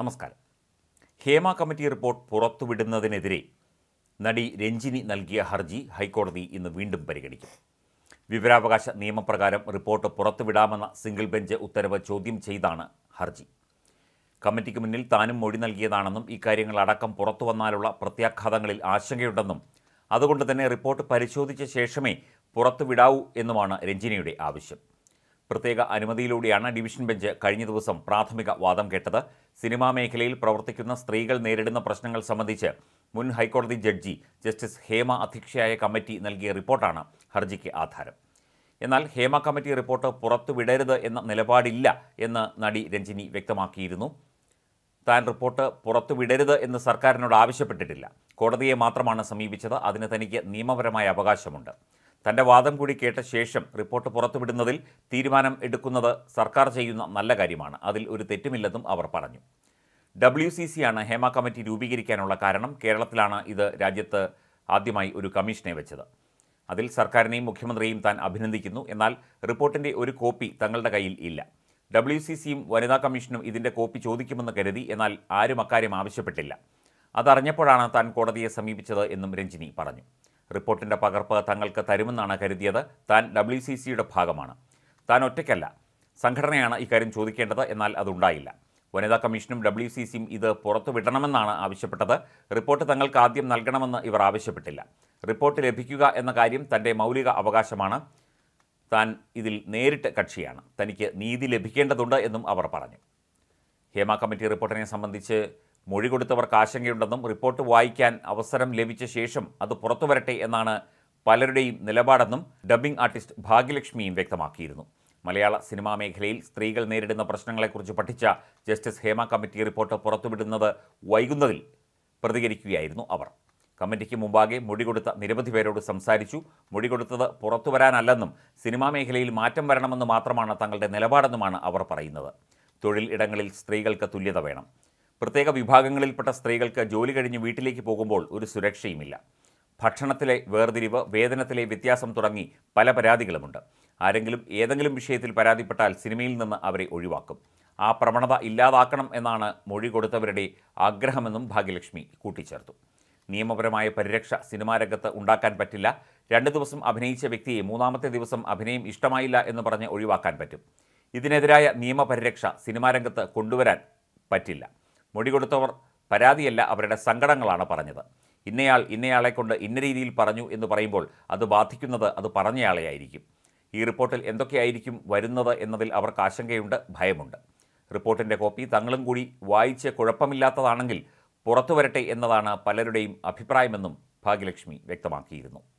നമസ്കാരം. Hema committee report പുറത്തുവിടുന്നതിനെതിരെ നടി രഞ്ജിനി നൽകിയ ഹർജി ഹൈക്കോടതി ഇന്ന് വീണ്ടും പരിഗണിക്കും. വിവരാവകാശ നിയമപ്രകാരം റിപ്പോർട്ട് പുറത്തുവിടാമെന്ന സിംഗിൾ ബെഞ്ച് ഉത്തരവ് ചോദ്യം ചെയ്താണ് ഹർജി. കമ്മിറ്റിക്ക് മുന്നിൽ താനും മൊഴി നൽകിയതാണെന്നും ഇക്കാര്യങ്ങളടക്കം പുറത്തുവന്നാലുള്ള പ്രത്യാഘാതങ്ങളിൽ ആശങ്കയുണ്ടെന്നും അതുകൊണ്ട് തന്നെ റിപ്പോർട്ട് പരിശോധിച്ച ശേഷമേ പുറത്തുവിടാവൂ എന്നുമാണ് രഞ്ജിനിയുടെ ആവശ്യം. പ്രത്യേക അനുമതിയിലൂടെയാണ് ഡിവിഷൻ ബെഞ്ച് കഴിഞ്ഞ ദിവസം പ്രാഥമിക വാദം കേട്ടത്. സിനിമാ മേഖലയിൽ പ്രവർത്തിക്കുന്ന സ്ത്രീകൾ നേരിടുന്ന പ്രശ്നങ്ങൾ സംബന്ധിച്ച് മുൻ ഹൈക്കോടതി ജഡ്ജി ജസ്റ്റിസ് ഹേമ അധ്യക്ഷയായ കമ്മിറ്റി നൽകിയ റിപ്പോർട്ടാണ് ഹർജിക്ക് ആധാരം. എന്നാൽ ഹേമ കമ്മിറ്റി റിപ്പോർട്ട് പുറത്തുവിടരുത് എന്ന നിലപാടില്ല എന്ന് നടി രഞ്ജിനി വ്യക്തമാക്കിയിരുന്നു. താൻ റിപ്പോർട്ട് പുറത്തുവിടരുത് എന്ന് സർക്കാരിനോട് ആവശ്യപ്പെട്ടിട്ടില്ല. കോടതിയെ മാത്രമാണ് സമീപിച്ചത്. അതിന് തനിക്ക് നിയമപരമായ അവകാശമുണ്ട്. തൻ്റെ വാദം കൂടി കേട്ട ശേഷം റിപ്പോർട്ട് പുറത്തുവിടുന്നതിൽ തീരുമാനം എടുക്കുന്നത് സർക്കാർ ചെയ്യുന്ന നല്ല കാര്യമാണ്. അതിൽ ഒരു തെറ്റുമില്ലെന്നും അവർ പറഞ്ഞു. WCC ആണ് ഹേമ കമ്മിറ്റി രൂപീകരിക്കാനുള്ള കാരണം. കേരളത്തിലാണ് ഇത് രാജ്യത്ത് ആദ്യമായി ഒരു കമ്മീഷനെ വെച്ചത്. അതിൽ സർക്കാരിനെയും മുഖ്യമന്ത്രിയെയും താൻ അഭിനന്ദിക്കുന്നു. എന്നാൽ റിപ്പോർട്ടിൻ്റെ ഒരു കോപ്പി തങ്ങളുടെ കയ്യിൽ ഇല്ല. WCCയും വനിതാ കമ്മീഷനും ഇതിൻ്റെ കോപ്പി ചോദിക്കുമെന്ന് കരുതി. എന്നാൽ ആരും അക്കാര്യം ആവശ്യപ്പെട്ടില്ല. അതറിഞ്ഞപ്പോഴാണ് താൻ കോടതിയെ സമീപിച്ചത് എന്നും രഞ്ജിനി പറഞ്ഞു. റിപ്പോർട്ടിൻ്റെ പകർപ്പ് തങ്ങൾക്ക് തരുമെന്നാണ് കരുതിയത്. താൻ WCCയുടെ ഭാഗമാണ്. താൻ ഒറ്റയ്ക്കല്ല, സംഘടനയാണ് ഇക്കാര്യം ചോദിക്കേണ്ടത്. എന്നാൽ അതുണ്ടായില്ല. വനിതാ കമ്മീഷനും WCCയും ഇത് പുറത്തുവിടണമെന്നാണ് ആവശ്യപ്പെട്ടത്. റിപ്പോർട്ട് തങ്ങൾക്ക് ആദ്യം നൽകണമെന്ന് ഇവർ ആവശ്യപ്പെട്ടില്ല. റിപ്പോർട്ട് ലഭിക്കുക എന്ന കാര്യം തൻ്റെ മൗലിക അവകാശമാണ്. താൻ ഇതിൽ നേരിട്ട് കക്ഷിയാണ്. തനിക്ക് നീതി ലഭിക്കേണ്ടതുണ്ട് എന്നും അവർ പറഞ്ഞു. ഹേമ കമ്മിറ്റി റിപ്പോർട്ടിനെ സംബന്ധിച്ച് മൊഴി കൊടുത്തവർക്ക് ആശങ്കയുണ്ടെന്നും റിപ്പോർട്ട് വായിക്കാൻ അവസരം ലഭിച്ച ശേഷം അത് പുറത്തുവരട്ടെ എന്നാണ് പലരുടെയും നിലപാടെന്നും ഡബ്ബിംഗ് ആർട്ടിസ്റ്റ് ഭാഗ്യലക്ഷ്മിയും വ്യക്തമാക്കിയിരുന്നു. മലയാള സിനിമാ മേഖലയിൽ സ്ത്രീകൾ നേരിടുന്ന പ്രശ്നങ്ങളെക്കുറിച്ച് പഠിച്ച ജസ്റ്റിസ് ഹേമ കമ്മിറ്റി റിപ്പോർട്ട് പുറത്തുവിടുന്നത് വൈകുന്നതിൽ പ്രതികരിക്കുകയായിരുന്നു അവർ. കമ്മിറ്റിക്ക് മുമ്പാകെ മൊഴി കൊടുത്ത നിരവധി പേരോട് സംസാരിച്ചു. മൊഴി കൊടുത്തത് പുറത്തുവരാനല്ലെന്നും സിനിമാ മേഖലയിൽ മാറ്റം വരണമെന്ന് മാത്രമാണ് തങ്ങളുടെ നിലപാടെന്നുമാണ് അവർ പറയുന്നത്. തൊഴിൽ ഇടങ്ങളിൽ സ്ത്രീകൾക്ക് തുല്യത വേണം. പ്രത്യേക വിഭാഗങ്ങളിൽപ്പെട്ട സ്ത്രീകൾക്ക് ജോലി കഴിഞ്ഞ് വീട്ടിലേക്ക് പോകുമ്പോൾ ഒരു സുരക്ഷയുമില്ല. ഭക്ഷണത്തിലെ വേർതിരിവ്, വേതനത്തിലെ വ്യത്യാസം തുടങ്ങി പല പരാതികളുമുണ്ട്. ആരെങ്കിലും ഏതെങ്കിലും വിഷയത്തിൽ പരാതിപ്പെട്ടാൽ സിനിമയിൽ നിന്ന് അവരെ ഒഴിവാക്കും. ആ പ്രവണത ഇല്ലാതാക്കണം എന്നാണ് മൊഴി കൊടുത്തവരുടെ ആഗ്രഹമെന്നും ഭാഗ്യലക്ഷ്മി കൂട്ടിച്ചേർത്തു. നിയമപരമായ പരിരക്ഷ സിനിമാ രംഗത്ത് ഉണ്ടാക്കാൻ പറ്റില്ല. 2 ദിവസം അഭിനയിച്ച വ്യക്തിയെ 3-ാമത്തെ ദിവസം അഭിനയം ഇഷ്ടമായില്ല എന്ന് പറഞ്ഞ് ഒഴിവാക്കാൻ പറ്റും. ഇതിനെതിരായ നിയമപരിരക്ഷ സിനിമാ രംഗത്ത് കൊണ്ടുവരാൻ പറ്റില്ല. മൊഴി കൊടുത്തവർ പരാതിയല്ല, അവരുടെ സങ്കടങ്ങളാണ് പറഞ്ഞത്. ഇന്നയാളെ കൊണ്ട് ഇന്ന രീതിയിൽ പറഞ്ഞു എന്ന് പറയുമ്പോൾ അത് ബാധിക്കുന്നത് അത് പറഞ്ഞയാളെയായിരിക്കും. ഈ റിപ്പോർട്ടിൽ എന്തൊക്കെയായിരിക്കും വരുന്നത് എന്നതിൽ അവർക്ക് ആശങ്കയുണ്ട്, ഭയമുണ്ട്. റിപ്പോർട്ടിൻ്റെ കോപ്പി തങ്ങളും കൂടി വായിച്ച് കുഴപ്പമില്ലാത്തതാണെങ്കിൽ പുറത്തുവരട്ടെ എന്നതാണ് പലരുടെയും അഭിപ്രായമെന്നും ഭാഗ്യലക്ഷ്മി വ്യക്തമാക്കിയിരുന്നു.